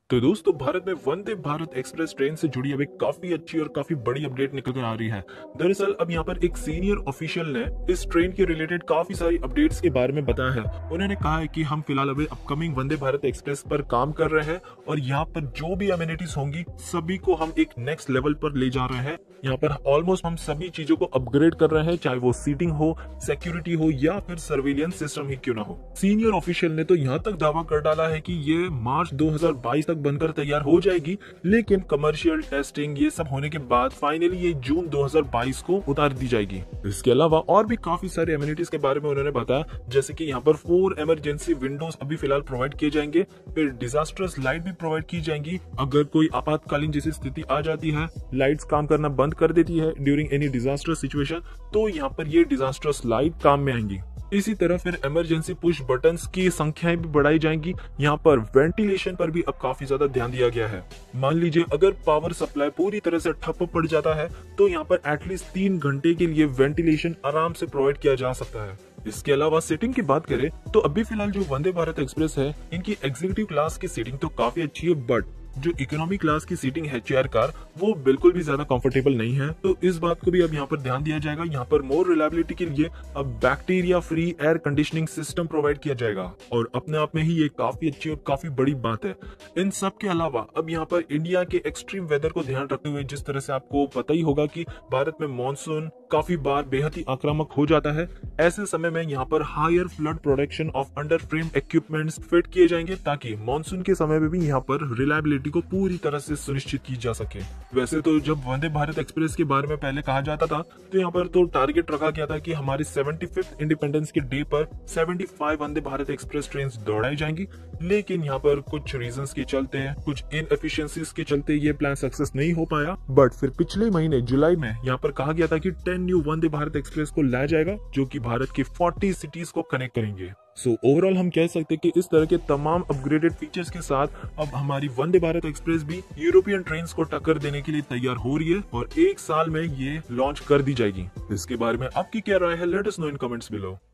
तो दोस्तों भारत में वंदे भारत एक्सप्रेस ट्रेन से जुड़ी अब एक काफी अच्छी और काफी बड़ी अपडेट निकल कर आ रही है। दरअसल अब यहाँ पर एक सीनियर ऑफिशियल ने इस ट्रेन के रिलेटेड काफी सारी अपडेट्स के बारे में बताया है। उन्होंने कहा है कि हम फिलहाल अभी अपकमिंग वंदे भारत एक्सप्रेस पर काम कर रहे हैं और यहाँ पर जो भी अमेनिटीज होंगी सभी को हम एक नेक्स्ट लेवल पर ले जा रहे हैं। यहाँ पर ऑलमोस्ट हम सभी चीजों को अपग्रेड कर रहे हैं, चाहे वो सीटिंग हो, सिक्योरिटी हो या फिर सर्विलियंस सिस्टम ही क्यों ना हो। सीनियर ऑफिशियल ने तो यहाँ तक दावा कर डाला है कि ये मार्च 2022 तक बनकर तैयार हो जाएगी, लेकिन कमर्शियल टेस्टिंग ये सब होने के बाद फाइनली ये जून 2022 को उतार दी जाएगी। इसके अलावा और भी काफी सारे एमिनिटीज के बारे में उन्होंने बताया, जैसे कि यहाँ पर 4 इमरजेंसी विंडोज अभी फिलहाल प्रोवाइड किए जाएंगे, फिर डिजास्टर्स लाइट भी प्रोवाइड की जाएंगी। अगर कोई आपातकालीन जैसी स्थिति आ जाती है, लाइट्स काम करना बंद कर देती है ड्यूरिंग एनी डिजास्टर सिचुएशन, तो यहाँ पर ये डिजास्टर्स लाइट काम में आएंगी। इसी तरह फिर इमरजेंसी पुश बटन्स की संख्याएं भी बढ़ाई जाएंगी। यहाँ पर वेंटिलेशन पर भी अब काफी ज्यादा ध्यान दिया गया है। मान लीजिए अगर पावर सप्लाई पूरी तरह से ठप पड़ जाता है तो यहाँ पर एटलीस्ट 3 घंटे के लिए वेंटिलेशन आराम से प्रोवाइड किया जा सकता है। इसके अलावा सीटिंग की बात करें तो अभी फिलहाल जो वंदे भारत एक्सप्रेस है, इनकी एग्जीक्यूटिव क्लास की सीटिंग तो काफी अच्छी है, बट जो इकोनॉमी क्लास की सीटिंग है चेयर कार, वो बिल्कुल भी ज्यादा कंफर्टेबल नहीं है। तो इस बात को भी अब यहाँ पर ध्यान दिया जाएगा। यहाँ पर मोर रिलायबिलिटी के लिए अब bacteria free air conditioning system provide किया जाएगा और अपने आप में ही ये काफी अच्छी और काफी बड़ी बात है। इन सब के अलावा अब यहाँ पर इंडिया के एक्सट्रीम वेदर को ध्यान रखते हुए, जिस तरह से आपको पता ही होगा कि भारत में मानसून काफी बार बेहद ही आक्रामक हो जाता है, ऐसे समय में यहाँ पर higher flood protection of under frame equipments fit किए जाएंगे ताकि मानसून के समय में भी यहाँ पर रिलायबिलिटी को पूरी तरह से सुनिश्चित की जा सके। वैसे तो जब वंदे भारत एक्सप्रेस के बारे में पहले कहा जाता था तो यहाँ पर तो टारगेट रखा गया था कि हमारे 75th इंडिपेंडेंस के डे पर 75 वंदे भारत एक्सप्रेस ट्रेन दौड़ाई जाएंगी, लेकिन यहाँ पर कुछ रीजंस के चलते, कुछ इनएफिशिएंसीज के चलते ये प्लान सक्सेस नहीं हो पाया। बट फिर पिछले महीने जुलाई में यहाँ पर कहा गया था कि 10 न्यू वंदे भारत एक्सप्रेस को लाया जाएगा, जो कि भारत की 40 सिटीज को कनेक्ट करेंगे। सो ओवरऑल हम कह सकते हैं कि इस तरह के तमाम अपग्रेडेड फीचर्स के साथ अब हमारी वंदे भारत एक्सप्रेस भी यूरोपियन ट्रेन्स को टक्कर देने के लिए तैयार हो रही है और 1 साल में ये लॉन्च कर दी जाएगी। इसके बारे में आपकी क्या राय है? Let us know in comments below.